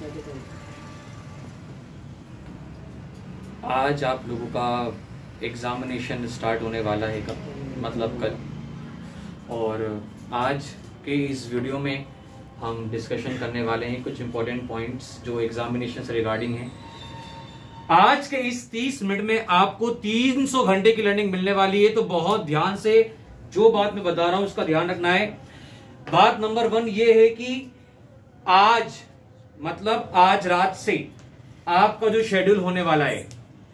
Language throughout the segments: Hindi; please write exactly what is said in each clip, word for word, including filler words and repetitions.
आज आप लोगों का एग्जामिनेशन स्टार्ट होने वाला है कब, मतलब कल। और आज के इस वीडियो में हम डिस्कशन करने वाले हैं कुछ इंपॉर्टेंट पॉइंट्स जो एग्जामिनेशन से रिगार्डिंग हैं। आज के इस तीस मिनट में आपको तीन सौ घंटे की लर्निंग मिलने वाली है, तो बहुत ध्यान से जो बात मैं बता रहा हूं उसका ध्यान रखना है। बात नंबर वन ये है कि आज मतलब आज रात से आपका जो शेड्यूल होने वाला है,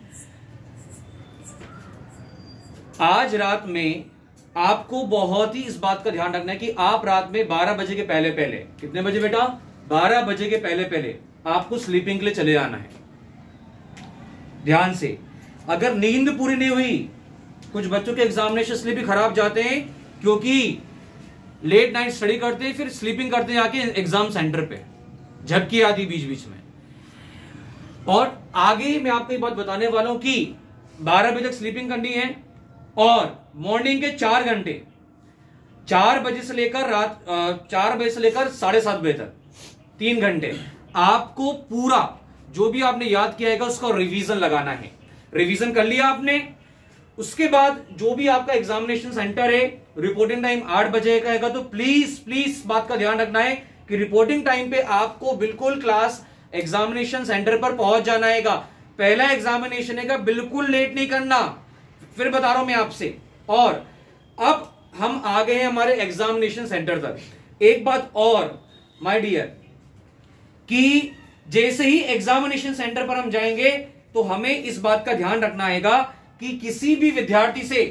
आज रात में आपको बहुत ही इस बात का ध्यान रखना है कि आप रात में बारह बजे के पहले पहले, कितने बजे बेटा, बारह बजे के पहले पहले आपको स्लीपिंग के लिए चले जाना है। ध्यान से, अगर नींद पूरी नहीं हुई, कुछ बच्चों के एग्जामिनेशन इसलिए भी खराब जाते हैं क्योंकि लेट नाइट स्टडी करते हैं, फिर स्लीपिंग करते हैं आके एग्जाम सेंटर पे, झपकी आती बीच बीच में। और आगे मैं आपको एक बात बताने वाला हूं कि बारह बजे तक स्लीपिंग करनी है और मॉर्निंग के चार घंटे, चार बजे से लेकर रात चार बजे से लेकर साढ़े सात बजे तक तीन घंटे आपको पूरा जो भी आपने याद किया है उसका रिवीजन लगाना है। रिवीजन कर लिया आपने, उसके बाद जो भी आपका एग्जामिनेशन सेंटर है, रिपोर्टिंग टाइम आठ बजे का है, तो प्लीज प्लीज बात का ध्यान रखना है कि रिपोर्टिंग टाइम पे आपको बिल्कुल क्लास एग्जामिनेशन सेंटर पर पहुंच जाना है। पहला एग्जामिनेशन है, बिल्कुल लेट नहीं करना, फिर बता रहा हूं मैं आपसे। और अब हम आ गए हैं हमारे एग्जामिनेशन सेंटर तक। एक बात और माय डियर, कि जैसे ही एग्जामिनेशन सेंटर पर हम जाएंगे तो हमें इस बात का ध्यान रखना है कि किसी भी विद्यार्थी से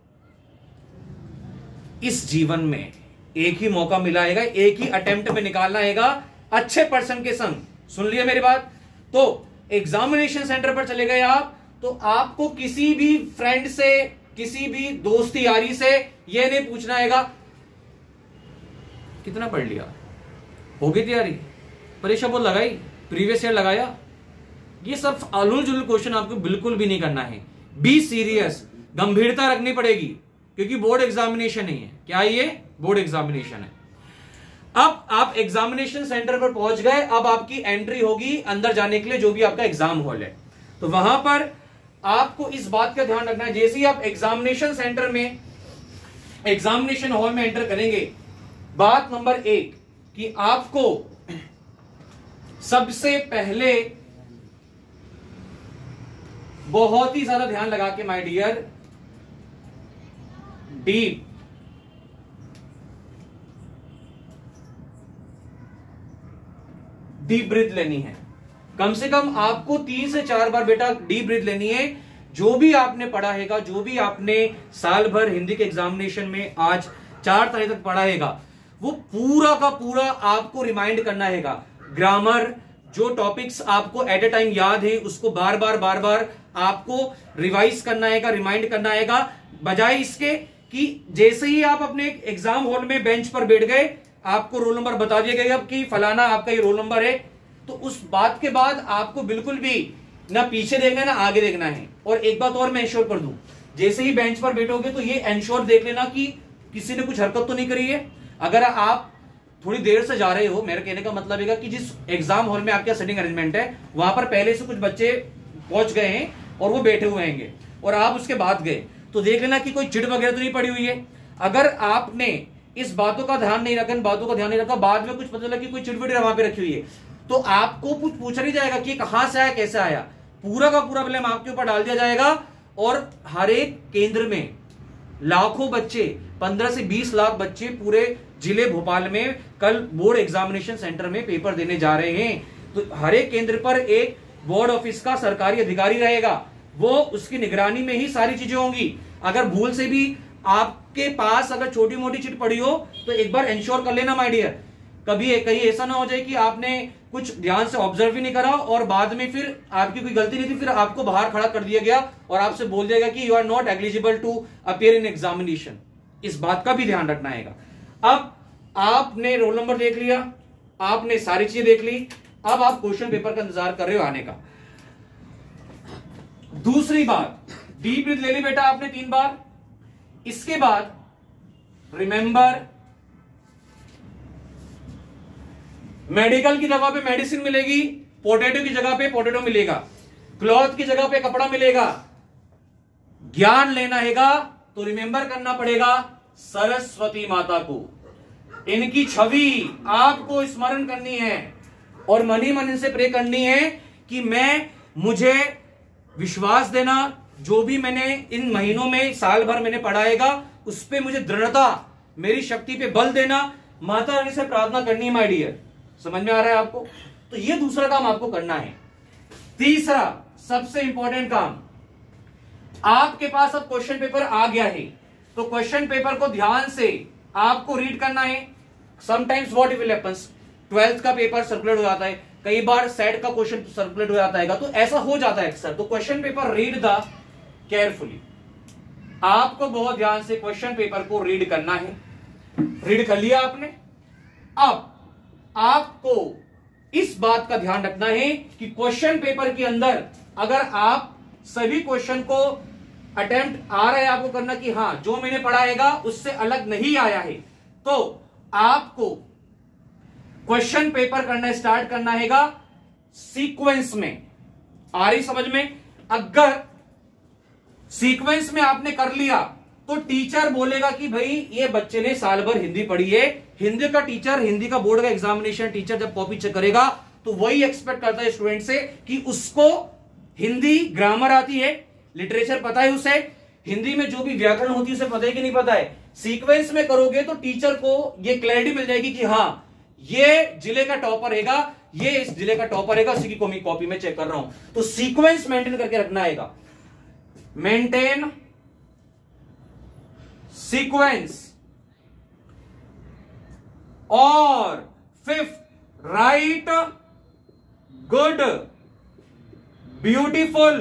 इस जीवन में एक ही मौका मिला है, एक ही अटेम्प्ट में निकालना है अच्छे पर्सन के संग। सुन लिया मेरी बात? तो एग्जामिनेशन सेंटर पर चले गए आप, तो आपको किसी भी फ्रेंड से, किसी भी दोस्त यारी से यह नहीं पूछना है कितना पढ़ लिया, हो गई तैयारी, परीक्षा बोर्ड लगाई, प्रीवियस ईयर लगाया। ये सब आलूल जुलूल क्वेश्चन आपको बिल्कुल भी नहीं करना है। बी सीरियस, गंभीरता रखनी पड़ेगी क्योंकि बोर्ड एग्जामिनेशन नहीं है। क्या ये बोर्ड एग्जामिनेशन है? अब आप एग्जामिनेशन सेंटर पर पहुंच गए, अब आपकी एंट्री होगी अंदर जाने के लिए जो भी आपका एग्जाम हॉल है। तो वहां पर आपको इस बात का ध्यान रखना है, जैसे ही आप एग्जामिनेशन सेंटर में, एग्जामिनेशन हॉल में एंटर करेंगे, बात नंबर एक कि आपको सबसे पहले बहुत ही ज्यादा ध्यान लगा के my dear, deep deep breath लेनी है। कम से कम आपको तीन से चार बार बेटा डीप ब्रीथ लेनी है। जो भी आपने पढ़ा है, जो भी आपने साल भर हिंदी के एग्जामिनेशन में आज चार तारीख तक पढ़ा है, वो पूरा का पूरा आपको रिमाइंड करना है। ग्रामर, जो टॉपिक्स आपको एट ए टाइम याद है, उसको बार बार बार बार आपको रिवाइज करना है, रिमाइंड करना है, बजाय इसके कि जैसे ही आप अपने एग्जाम हॉल में बेंच पर बैठ गए, आपको रोल नंबर बता दिया गया कि फलाना आपका ये रोल नंबर है, तो उस बात के बाद आपको बिल्कुल भी ना पीछे देखना है ना आगे देखना है। और एक बात और मैं इंश्योर कर दूं, जैसे ही बेंच पर बैठोगे तो ये इंश्योर देख लेना कि किसी ने कुछ हरकत तो नहीं करी है। अगर आप थोड़ी देर से जा रहे हो, मेरे कहने का मतलब है कि जिस एग्जाम हॉल में आपका सेटिंग अरेंजमेंट है, वहां पर पहले से कुछ बच्चे पहुंच गए हैं और वो बैठे हुए हैं और आप उसके बाद गए, तो देख लेना कि कोई चिट वगैरह तो नहीं पड़ी हुई है। अगर आपने इस बातों का ध्यान नहीं रखा, बातों का ध्यान नहीं रखा, बाद में कुछ पता चला कि कोई चिट विट वहां पे रखी हुई है, तो आपको कुछ पूछा नहीं जाएगा कि कहां से आया, कैसे आया, पूरा का पूरा ब्लेम आपके ऊपर डाल दिया जाएगा। और हर एक केंद्र में लाखों बच्चे, पंद्रह से बीस लाख बच्चे पूरे जिले भोपाल में कल बोर्ड एग्जामिनेशन सेंटर में पेपर देने जा रहे हैं। तो हर एक केंद्र पर एक बोर्ड ऑफिस का सरकारी अधिकारी रहेगा, वो उसकी निगरानी में ही सारी चीजें होंगी। अगर भूल से भी आपके पास अगर छोटी मोटी चिट पड़ी हो तो एक बार इंश्योर कर लेना माय डियर, कभी कहीं ऐसा ना हो जाए कि आपने कुछ ध्यान से ऑब्जर्व भी नहीं करा और बाद में फिर आपकी कोई गलती नहीं थी, फिर आपको बाहर खड़ा कर दिया गया और आपसे बोल दिया गया कि you are not eligible to appear in examination. इस बात का भी ध्यान रखना है। अब आपने रोल नंबर देख लिया, आपने सारी चीजें देख ली, अब आप क्वेश्चन पेपर का इंतजार कर रहे हो आने का। दूसरी बात, डीप ब्रीथ ले ली बेटा आपने तीन बार। इसके बाद रिमेंबर मेडिकल की जगह पे मेडिसिन मिलेगी, पोटैटो की जगह पे पोटैटो मिलेगा, क्लॉथ की जगह पे कपड़ा मिलेगा। ज्ञान लेना हैगा तो रिमेंबर करना पड़ेगा सरस्वती माता को, इनकी छवि आपको स्मरण करनी है और मनी मन इनसे प्रे करनी है कि मैं मुझे विश्वास देना, जो भी मैंने इन महीनों में साल भर मैंने पढ़ाएगा उस पे मुझे दृढ़ता, मेरी शक्ति पे बल देना, माता रानी से प्रार्थना करनी है माय डियर। समझ में आ रहा है आपको? तो ये दूसरा काम आपको करना है। तीसरा सबसे इंपॉर्टेंट काम, आपके पास अब क्वेश्चन पेपर आ गया है तो क्वेश्चन पेपर को ध्यान से आपको रीड करना है। Sometimes what will happens, twelfth का पेपर सर्कुलेट हो जाता है, कई बार सेट का क्वेश्चन सर्कुलेट हो जाता है, तो ऐसा हो जाता है अक्सर। तो question paper read the carefully, आपको बहुत ध्यान से क्वेश्चन पेपर को रीड करना है। रीड कर लिया आपने? अब आपको इस बात का ध्यान रखना है कि क्वेश्चन पेपर के अंदर अगर आप सभी क्वेश्चन को अटेम्प्ट आ रहा है आपको करना कि हां जो मैंने पढ़ाएगा उससे अलग नहीं आया है, तो आपको क्वेश्चन पेपर करना स्टार्ट करना हैगा सीक्वेंस में। आ रही समझ में? अगर सीक्वेंस में आपने कर लिया तो टीचर बोलेगा कि भाई ये बच्चे ने साल भर हिंदी पढ़ी है। हिंदी का टीचर, हिंदी का बोर्ड का एग्जामिनेशन टीचर जब कॉपी चेक करेगा तो वही एक्सपेक्ट करता है स्टूडेंट से कि उसको हिंदी ग्रामर आती है, लिटरेचर पता है उसे, हिंदी में जो भी व्याकरण होती है उसे पता है कि नहीं पता है। सीक्वेंस में करोगे तो टीचर को ये क्लैरिटी मिल जाएगी कि हाँ ये जिले का टॉपर हैगा, ये इस जिले का टॉपर हैगा, उसी की कॉपी में चेक कर रहा हूं। तो सीक्वेंस मेंटेन करके रखना हैगा, मेंटेन सीक्वेंस। और fifth, right good beautiful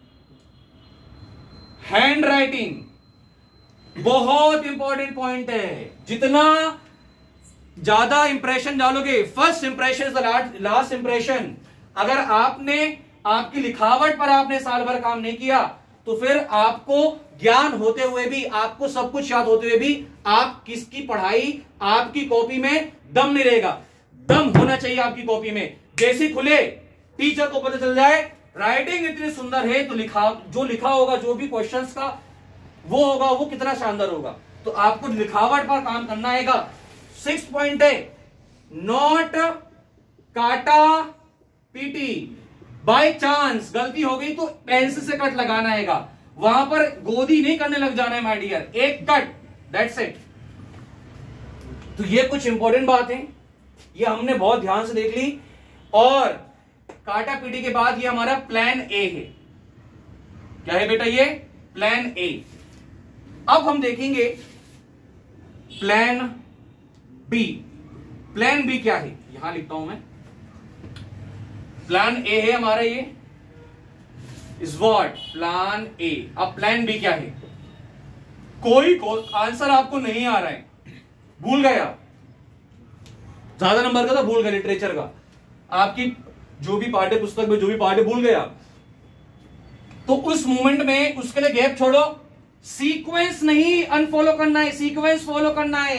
handwriting. बहुत इंपॉर्टेंट पॉइंट है, जितना ज्यादा इंप्रेशन डालोगे, first impression is the last impression. अगर आपने आपकी लिखावट पर आपने साल भर काम नहीं किया तो फिर आपको ज्ञान होते हुए भी, आपको सब कुछ याद होते हुए भी आप किसकी पढ़ाई, आपकी कॉपी में दम नहीं रहेगा। दम होना चाहिए आपकी कॉपी में। जैसे खुले टीचर को पता चल जाए राइटिंग इतनी सुंदर है तो लिखा जो लिखा होगा, जो भी क्वेश्चंस का वो होगा वो कितना शानदार होगा। तो आपको लिखावट पर काम करना हैगा। सिक्स पॉइंट है, नॉट काटा पीटी। बाय चांस गलती हो गई तो पेंसिल से कट लगाना हैगा, वहां पर गोदी नहीं करने लग जाना है माय डियर, एक कट, दैट्स इट। तो ये कुछ इंपॉर्टेंट बात है, ये हमने बहुत ध्यान से देख ली। और काटा पीटी के बाद ये हमारा प्लान ए है। क्या है बेटा? ये प्लान ए। अब हम देखेंगे प्लान बी। प्लान बी क्या है, यहां लिखता हूं मैं। प्लान ए है हमारा, ये इज व्हाट, प्लान ए। अब प्लान बी क्या है? कोई को आंसर आपको नहीं आ रहा है, भूल गया, ज्यादा नंबर का था, भूल गया, लिटरेचर का, आपकी जो भी पाठ्य पुस्तक में जो भी पाठ भूल गया, तो उस मोमेंट में उसके लिए गैप छोड़ो। सीक्वेंस नहीं अनफॉलो करना है, सीक्वेंस फॉलो करना है।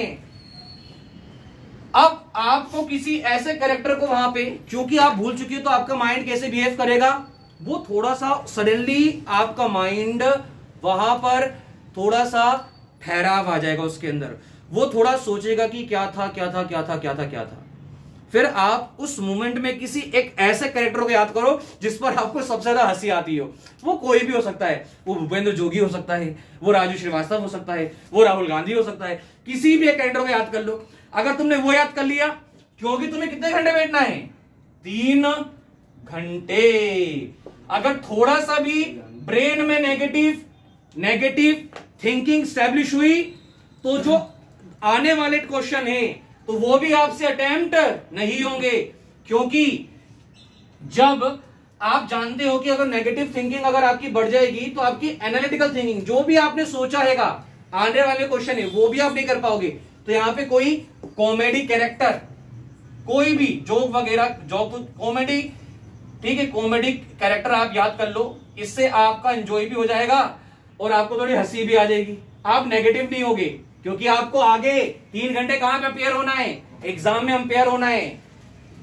अब आपको किसी ऐसे कैरेक्टर को वहां पे, क्योंकि आप भूल चुकी हो तो आपका माइंड कैसे बिहेव करेगा, वो थोड़ा सा सडनली आपका माइंड वहां पर थोड़ा सा ठहराव आ जाएगा उसके अंदर, वो थोड़ा सोचेगा कि क्या था क्या था क्या था क्या था क्या था। फिर आप उस मोमेंट में किसी एक ऐसे कैरेक्टर को याद करो जिस पर आपको सबसे ज्यादा हंसी आती हो। वो कोई भी हो सकता है, वो भूपेंद्र जोगी हो सकता है, वो राजू श्रीवास्तव हो सकता है, वो राहुल गांधी हो सकता है, किसी भी एक कैरेक्टर को याद कर लो। अगर तुमने वो याद कर लिया, क्योंकि तुम्हें कितने घंटे बैठना है, तीन घंटे। अगर थोड़ा सा भी ब्रेन में नेगेटिव नेगेटिव थिंकिंग स्टैब्लिश हुई तो जो आने वाले क्वेश्चन है तो वो भी आपसे अटेम्प्ट नहीं होंगे। क्योंकि जब आप जानते हो कि अगर नेगेटिव थिंकिंग अगर आपकी बढ़ जाएगी तो आपकी एनालिटिकल थिंकिंग, जो भी आपने सोचा हैगा आने वाले क्वेश्चन है वो भी आप नहीं कर पाओगे। तो यहां पे कोई कॉमेडी कैरेक्टर, कोई भी जोक वगैरह, जोक कॉमेडी, ठीक है, कॉमेडी कैरेक्टर आप याद कर लो, इससे आपका एंजॉय भी हो जाएगा और आपको थोड़ी हंसी भी आ जाएगी। आप नेगेटिव नहीं होगे, क्योंकि आपको आगे तीन घंटे कहां पे अपेयर होना है, एग्जाम में अपेयर होना है।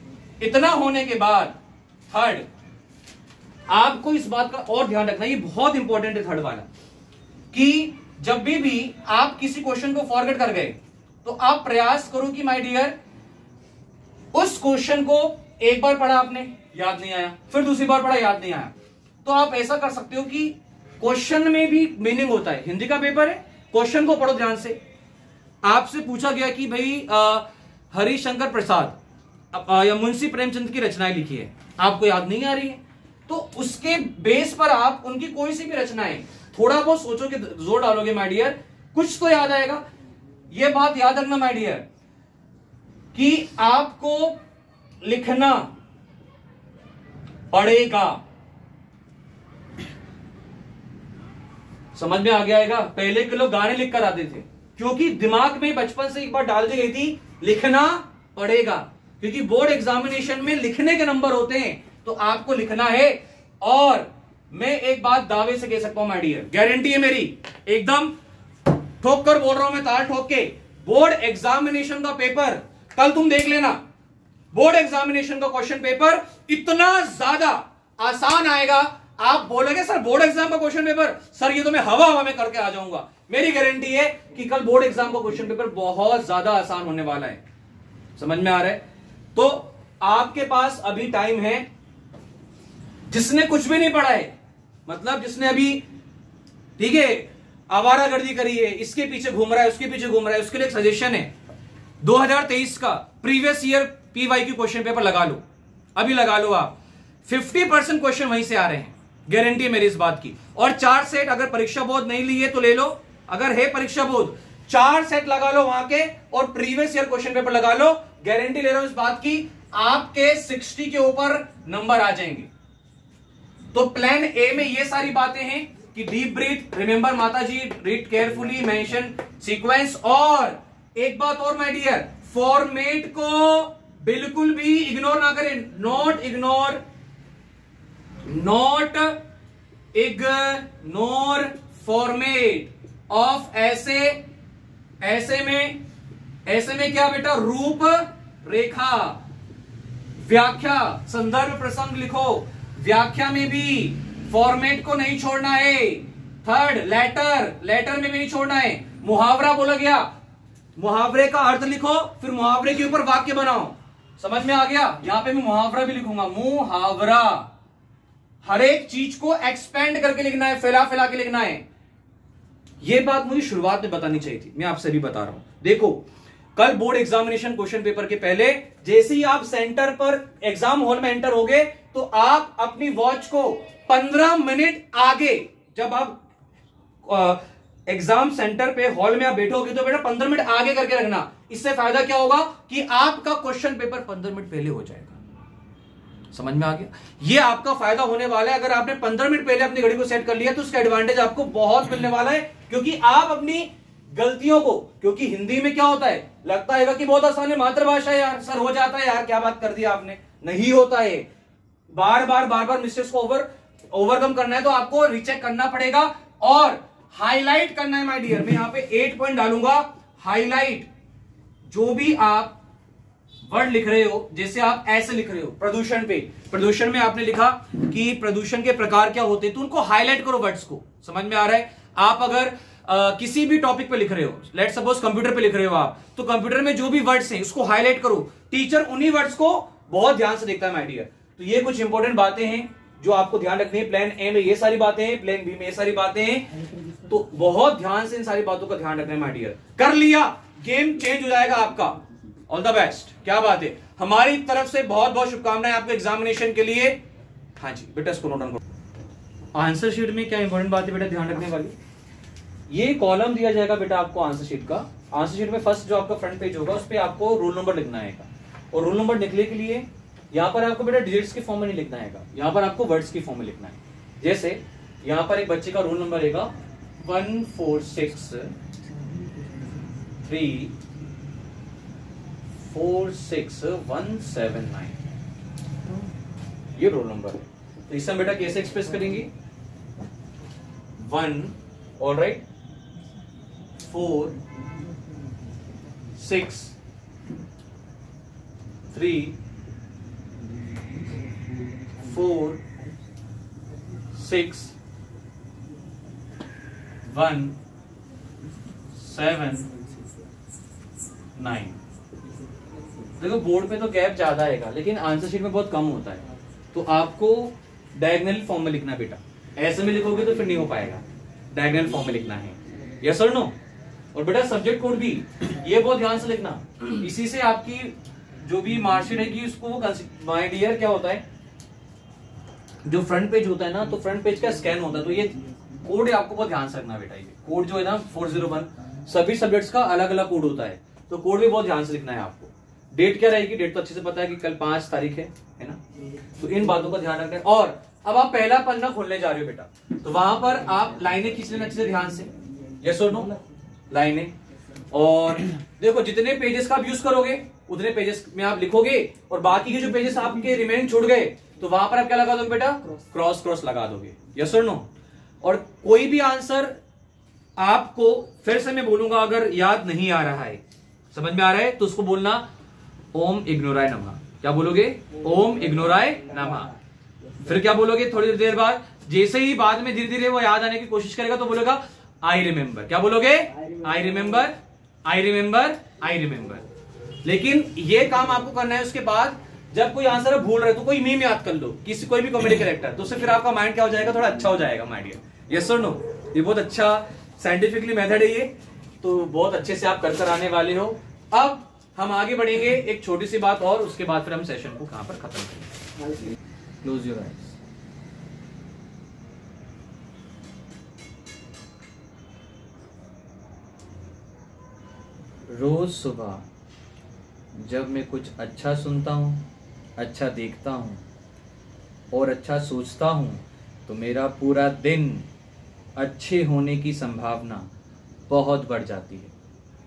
इतना होने के बाद थर्ड, आपको इस बात का और ध्यान रखना, ये बहुत इंपॉर्टेंट है थर्ड वाला, कि जब भी भी आप किसी क्वेश्चन को फॉरगेट कर गए तो आप प्रयास करो कि माय डियर उस क्वेश्चन को एक बार पढ़ा आपने, याद नहीं आया, फिर दूसरी बार पढ़ा, याद नहीं आया, तो आप ऐसा कर सकते हो कि क्वेश्चन में भी मीनिंग होता है। हिंदी का पेपर है, क्वेश्चन को पढ़ो ध्यान से। आपसे पूछा गया कि भाई हरिशंकर प्रसाद आ, या मुंशी प्रेमचंद की रचनाएं लिखी है, आपको याद नहीं आ रही है, तो उसके बेस पर आप उनकी कोई सी भी रचनाएं थोड़ा बहुत सोचोगे, जोर डालोगे माय डियर, कुछ तो याद आएगा। यह बात याद रखना माय डियर कि आपको लिखना पड़ेगा। समझ में आ गया आएगा? पहले के लोग गाने लिखकर आते थे क्योंकि दिमाग में बचपन से एक बार डाल दी गई थी लिखना पड़ेगा, क्योंकि बोर्ड एग्जामिनेशन में लिखने के नंबर होते हैं, तो आपको लिखना है। और मैं एक बात दावे से कह सकता हूं माय डियर, गारंटी है मेरी, एकदम ठोक कर बोल रहा हूं मैं, ताल ठोक के, बोर्ड एग्जामिनेशन का पेपर कल तुम देख लेना, बोर्ड एग्जामिनेशन का क्वेश्चन पेपर इतना ज्यादा आसान आएगा, आप बोलोगे सर बोर्ड एग्जाम का क्वेश्चन पेपर, सर ये तो मैं हवा हवा में करके आ जाऊंगा। मेरी गारंटी है कि कल बोर्ड एग्जाम का क्वेश्चन पेपर बहुत ज्यादा आसान होने वाला है। समझ में आ रहा है? तो आपके पास अभी टाइम है, जिसने कुछ भी नहीं पढ़ा है, मतलब जिसने अभी ठीक है आवारागर्दी करी है, इसके पीछे घूम रहा है, उसके पीछे घूम रहा है, उसके लिए एक सजेशन है, दो हज़ार तेईस का previous year PYQ question paper लगा लो, अभी लगा लो आप, पचास परसेंट क्वेश्चन वहीं से आ रहे हैं, गारंटी है मेरी इस बात की। और चार सेट अगर परीक्षा बोर्ड नहीं ली है तो ले लो, अगर है परीक्षा बोर्ड चार सेट लगा लो वहां के और प्रीवियस ईयर क्वेश्चन पेपर लगा लो, गारंटी ले रहा हूं इस बात की, आपके साठ के ऊपर नंबर आ जाएंगे। तो प्लान ए में ये सारी बातें हैं कि deep breath, remember Mata ji, read carefully, mention sequence, और एक बात और माय डियर, फॉर्मेट को बिल्कुल भी इग्नोर ना करें, not ignore, not ignore format of ऐसे, ऐसे में, ऐसे में क्या बेटा, रूप रेखा, व्याख्या, संदर्भ प्रसंग लिखो, व्याख्या में भी फॉर्मेट को नहीं छोड़ना है। थर्ड, लेटर, लेटर में भी नहीं छोड़ना है। मुहावरा बोला गया, मुहावरे का अर्थ लिखो, फिर मुहावरे के ऊपर वाक्य बनाओ। समझ में आ गया? यहां पे मैं मुहावरा भी लिखूंगा, मुहावरा, हर एक चीज को एक्सपेंड करके लिखना है, फैला फैला के लिखना है। यह बात मुझे शुरुआत में बतानी चाहिए थी, मैं आपसे भी बता रहा हूं। देखो, कल बोर्ड एग्जामिनेशन क्वेश्चन पेपर के पहले जैसे ही आप सेंटर पर एग्जाम हॉल में एंटर होगे तो आप अपनी वॉच को पंद्रह मिनट आगे, जब आप एग्जाम सेंटर पे हॉल में आप बैठोगे तो बेटा पंद्रह मिनट आगे करके रखना। इससे फायदा क्या होगा कि आपका क्वेश्चन पेपर पंद्रह मिनट पहले हो जाएगा। समझ में आ गया? ये आपका फायदा होने वाला है। अगर आपने पंद्रह मिनट पहले अपनी घड़ी को सेट कर लिया तो उसका एडवांटेज आपको बहुत मिलने वाला है, क्योंकि आप अपनी गलतियों को, क्योंकि हिंदी में क्या होता है, लगता है कि बहुत आसान है, मातृभाषा है यार, सर हो जाता है यार, क्या बात कर दी आपने, नहीं होता है। बार बार बार बार मिस्टेक्स को ओवर ओवरकम करना है तो आपको रीचेक करना पड़ेगा और हाईलाइट करना है माय डियर। मैं यहां पे एट पॉइंट डालूंगा, हाईलाइट, जो भी आप वर्ड लिख रहे हो, जैसे आप ऐसे लिख रहे हो प्रदूषण पे, प्रदूषण में आपने लिखा कि प्रदूषण के प्रकार क्या होते हैं, तो उनको हाईलाइट करो वर्ड्स को। समझ में आ रहा है? आप अगर आ, किसी भी टॉपिक पे लिख रहे हो, लेट सपोज कंप्यूटर पे लिख रहे हो आप, तो कंप्यूटर में जो भी वर्ड्स हैं उसको हाईलाइट करो। टीचर उन्हीं वर्ड्स को बहुत ध्यान से देखता है माय डियर। तो ये कुछ इंपॉर्टेंट बातें हैं जो आपको ध्यान रखनी है। प्लान ए में ये सारी बातें हैं, प्लान बी में ये सारी बातें हैं, तो बहुत ध्यान से इन सारी बातों का ध्यान रखना है माय डियर। कर लिया, गेम चेंज हो जाएगा आपका। All the best. क्या बात है, हमारी तरफ से बहुत बहुत शुभकामनाएं आपके एग्जामिनेशन के लिए। हाँ जी बेटा, इसको नोट डाउन करो। आंसर शीट में क्या इंपॉर्टेंट बात है बेटा ध्यान रखने वाली, ये कॉलम दिया जाएगा बेटा आपको आंसर शीट का। आंसर शीट में फर्स्ट जो आपका फ्रंट पेज होगा उस पर आपको रोल नंबर लिखना है, और रोल नंबर लिखने के लिए यहाँ पर आपको बेटा डिजिट्स के फॉर्म में नहीं लिखना है, यहाँ पर आपको वर्ड्स की फॉर्म में लिखना है। जैसे यहाँ पर एक बच्चे का रोल नंबर रहेगा one four six three four six one seven nine, ये रोल नंबर है। तो इसे हम बेटा कैसे एक्सप्रेस करेंगे, one, all right, four six three four six one seven nine. देखो बोर्ड पे तो गैप ज्यादा आएगा लेकिन आंसर शीट में बहुत कम होता है, तो आपको डायगोनल फॉर्म में लिखना बेटा। ऐसे में लिखोगे तो फिर नहीं हो पाएगा, डायगोनल फॉर्म में लिखना है। यस और नो? और बेटा सब्जेक्ट कोड भी ये बहुत ध्यान से लिखना, इसी से आपकी जो भी मार्कशीट रहेगी उसको वो माय डियर क्या होता है, जो फ्रंट पेज होता है ना, तो फ्रंट पेज का स्कैन होता है। तो ये कोड आपको बहुत ध्यान से रखना बेटा। ये कोड जो है ना फोर जीरो वन, सभी सब्जेक्ट्स का अलग अलग कोड होता है, तो कोड भी बहुत ध्यान से लिखना है आपको। डेट क्या रहेगी, डेट तो अच्छे से पता है कि कल पांच तारीख है, है ना, तो इन बातों का ध्यान रखना है। और अब आप पहला पन्ना खोलने जा रहे हो बेटा, तो वहां पर आप लाइनें खींच लेना अच्छे से ध्यान से। यस और नो? लाइनें। और देखो जितने पेजेस का आप यूज करोगे उतने पेजेस में आप लिखोगे, और बाकी के जो पेजेस आपके रिमेनिंग छूट गए तो वहां पर आप क्या लगा दोगे बेटा, क्रॉस क्रॉस लगा दोगे। यस और नो? और कोई भी आंसर आपको फिर से मैं बोलूंगा अगर याद नहीं आ रहा है, समझ में आ रहा है, तो उसको बोलना ओम इग्नोराय नमः। क्या बोलोगे? ओम इग्नोराय नमः। फिर क्या बोलोगे थोड़ी देर बाद, जैसे ही बाद में धीरे धीरे वो याद आने की कोशिश करेगा तो बोलेगा आई रिमेंबर। क्या बोलोगे? I remember, I remember, I remember. लेकिन ये काम आपको करना है। उसके बाद जब कोई आंसर भूल रहे तो कोई मीम याद कर लो, किसी कोई भी कॉमेडी कैरेक्टर, तो उससे फिर आपका माइंड क्या हो जाएगा, थोड़ा अच्छा हो जाएगा माइंड। यस और नो? ये बहुत अच्छा साइंटिफिकली मेथड है ये, तो बहुत अच्छे से आप कर कर आने वाले हो। अब हम आगे बढ़ेंगे, एक छोटी सी बात और, उसके बाद फिर हम सेशन को कहां पर खत्म करेंगे। Close your eyes. रोज सुबह जब मैं कुछ अच्छा सुनता हूं, अच्छा देखता हूं और अच्छा सोचता हूं तो मेरा पूरा दिन अच्छे होने की संभावना बहुत बढ़ जाती है।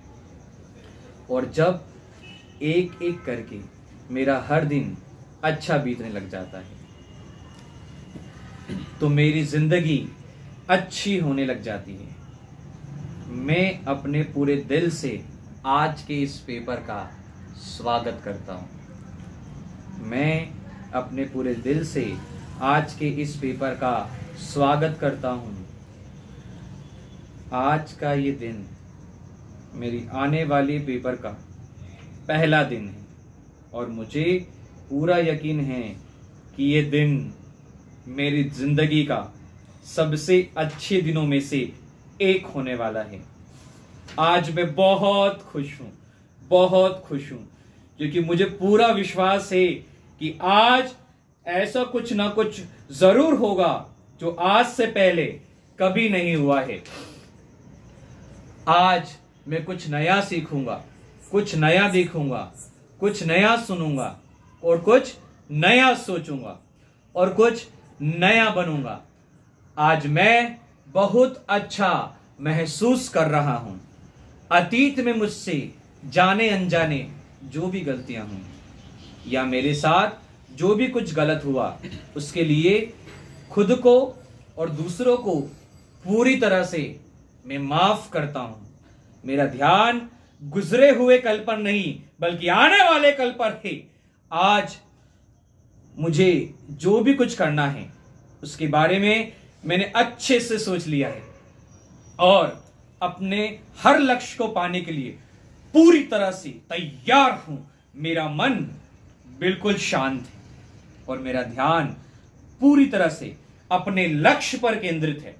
और जब एक एक करके मेरा हर दिन अच्छा बीतने लग जाता है तो मेरी जिंदगी अच्छी होने लग जाती है। मैं अपने पूरे दिल से आज के इस पेपर का स्वागत करता हूं। मैं अपने पूरे दिल से आज के इस पेपर का स्वागत करता हूं। आज का ये दिन मेरी आने वाले पेपर का पहला दिन है और मुझे पूरा यकीन है कि ये दिन मेरी जिंदगी का सबसे अच्छे दिनों में से एक होने वाला है। आज मैं बहुत खुश हूं, बहुत खुश हूं, क्योंकि मुझे पूरा विश्वास है कि आज ऐसा कुछ ना कुछ जरूर होगा जो आज से पहले कभी नहीं हुआ है। आज मैं कुछ नया सीखूंगा, कुछ नया देखूंगा, कुछ नया सुनूंगा और कुछ नया सोचूंगा और कुछ नया बनूंगा। आज मैं बहुत अच्छा महसूस कर रहा हूं। अतीत में मुझसे जाने अनजाने जो भी गलतियां हुई या मेरे साथ जो भी कुछ गलत हुआ, उसके लिए खुद को और दूसरों को पूरी तरह से मैं माफ करता हूं। मेरा ध्यान गुजरे हुए कल पर नहीं बल्कि आने वाले कल पर है। आज मुझे जो भी कुछ करना है उसके बारे में मैंने अच्छे से सोच लिया है और अपने हर लक्ष्य को पाने के लिए पूरी तरह से तैयार हूं। मेरा मन बिल्कुल शांत है और मेरा ध्यान पूरी तरह से अपने लक्ष्य पर केंद्रित है।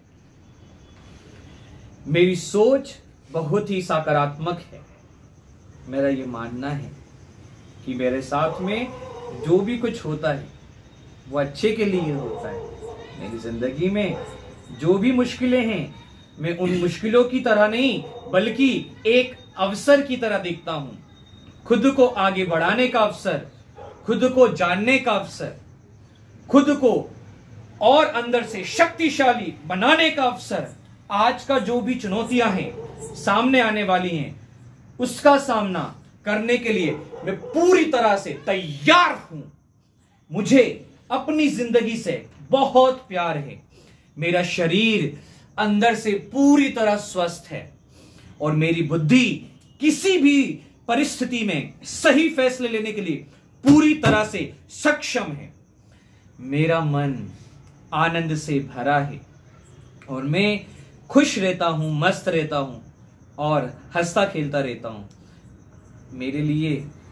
मेरी सोच बहुत ही सकारात्मक है। मेरा ये मानना है कि मेरे साथ में जो भी कुछ होता है वो अच्छे के लिए होता है। मेरी जिंदगी में जो भी मुश्किलें हैं मैं उन मुश्किलों की तरह नहीं बल्कि एक अवसर की तरह देखता हूं। खुद को आगे बढ़ाने का अवसर, खुद को जानने का अवसर, खुद को और अंदर से शक्तिशाली बनाने का अवसर। आज का जो भी चुनौतियां हैं सामने आने वाली हैं उसका सामना करने के लिए मैं पूरी तरह से तैयार हूं। मुझे अपनी जिंदगी से बहुत प्यार है। मेरा शरीर अंदर से पूरी तरह स्वस्थ है और मेरी बुद्धि किसी भी परिस्थिति में सही फैसले लेने के लिए पूरी तरह से सक्षम है। मेरा मन आनंद से भरा है और मैं खुश रहता हूं, मस्त रहता हूं और हंसता खेलता रहता हूं। मेरे लिए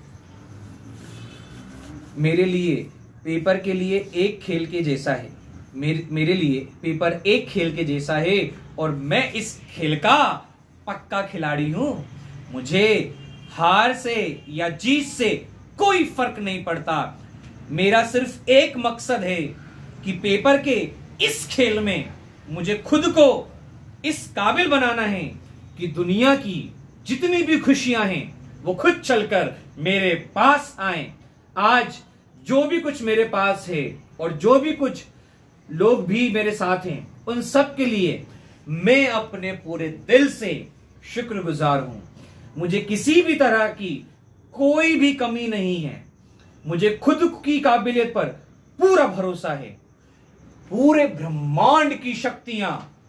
मेरे लिए पेपर के लिए एक खेल के जैसा है। मेरे मेरे लिए पेपर एक खेल के जैसा है और मैं इस खेल का पक्का खिलाड़ी हूं। मुझे हार से या जीत से कोई फर्क नहीं पड़ता। मेरा सिर्फ एक मकसद है कि पेपर के इस खेल में मुझे खुद को इस काबिल बनाना है कि दुनिया की जितनी भी खुशियां हैं वो खुद चलकर मेरे पास आए। आज जो भी कुछ मेरे पास है और जो भी कुछ लोग भी मेरे साथ हैं, उन सब के लिए मैं अपने पूरे दिल से शुक्रगुजार हूं। मुझे किसी भी तरह की कोई भी कमी नहीं है। मुझे खुद की काबिलियत पर पूरा भरोसा है। पूरे ब्रह्मांड की शक्तियां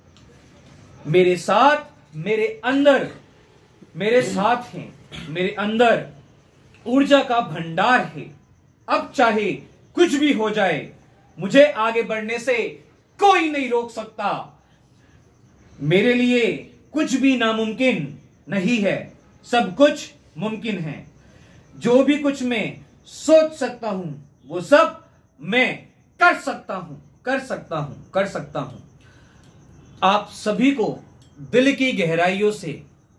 मेरे साथ, मेरे अंदर मेरे साथ हैं। मेरे अंदर ऊर्जा का भंडार है। अब चाहे कुछ भी हो जाए, मुझे आगे बढ़ने से कोई नहीं रोक सकता। मेरे लिए कुछ भी नामुमकिन नहीं है, सब कुछ मुमकिन है। जो भी कुछ मैं सोच सकता हूं वो सब मैं कर सकता हूं कर सकता हूं कर सकता हूं। आप सभी को दिल की गहराइयों से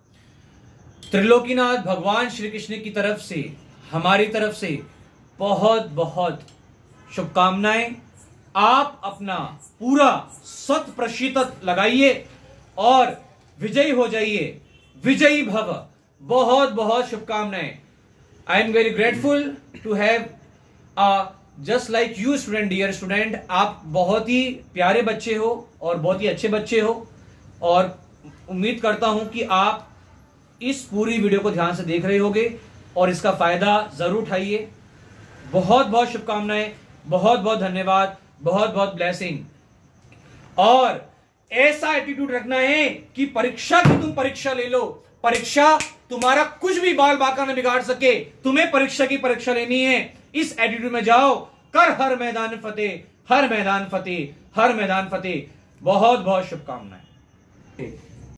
त्रिलोकीनाथ भगवान श्री कृष्ण की तरफ से, हमारी तरफ से बहुत बहुत शुभकामनाएं। आप अपना पूरा शत प्रतिशत लगाइए और विजयी हो जाइए। विजयी भव। बहुत बहुत शुभकामनाएं। I am very grateful to have a just like you student, dear student. आप बहुत ही प्यारे बच्चे हो और बहुत ही अच्छे बच्चे हो और उम्मीद करता हूं कि आप इस पूरी वीडियो को ध्यान से देख रहे होंगे और इसका फायदा जरूर उठाइए। बहुत बहुत शुभकामनाएं, बहुत बहुत धन्यवाद, बहुत बहुत ब्लेसिंग। और ऐसा एटीट्यूड रखना है कि परीक्षा की तुम परीक्षा ले लो। परीक्षा तुम्हारा कुछ भी बाल बाका न बिगाड़ सके। तुम्हें परीक्षा की परीक्षा लेनी है। इस एटीट्यूड में जाओ। कर हर मैदान फतेह, हर मैदान फतेह, हर मैदान फतेह। बहुत बहुत शुभकामनाएं।